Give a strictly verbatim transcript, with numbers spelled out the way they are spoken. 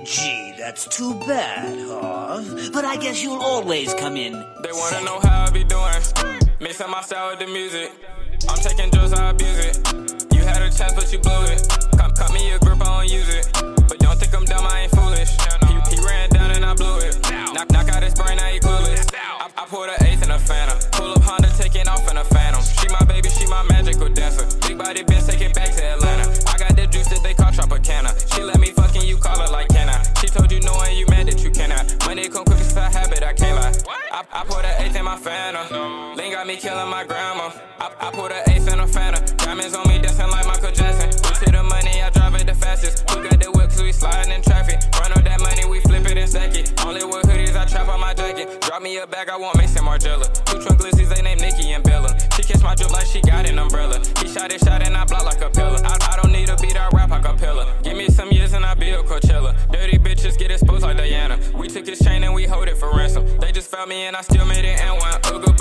Gee, that's too bad, huh? But I guess you'll always come in. They wanna know how I be doing. Mixing my style with the music. I'm taking drugs, I abuse it. You had a chance, but you blew it. Cut, cut me a grip, I don't use it. But don't think I'm dumb, I ain't foolish. He, he ran down and I blew it. Knock, knock out his brain, now he clueless. I, I pulled an eighth in a Phantom. Pull up Honda, taking off in a Phantom. She my baby, she my magical dancer. Big body bitch, take it back to Atlanta. I got the juice that they call Tropicana. She let me fucking you call her like can I? She told you no and you mad that you cannot. Money come quick, it's a habit, I can't lie. I, I put an eighth in my Phantom. Lean got me killing my grandma. I, I put an eighth in a Phantom. Diamonds on me dancing like Michael Jackson. We see the money, I drive it the fastest. We got the whip cause we sliding in traffic. Run on that money, we flip it and stack it. Only with hoodies, I trap on my jacket. Drop me a bag, I want Mason Margiela. Two trunk glissies, they name Nikki and Bella. She catch my drip like she got an umbrella. He shot it, shot and I block like a pillar. I, I don't need a beat, I rap like a pillar. Give me some years and I build Coachella. Dirty bitches get exposed like Diana. We took his chain and we hold it for ransom. They just found me and I still made it and one.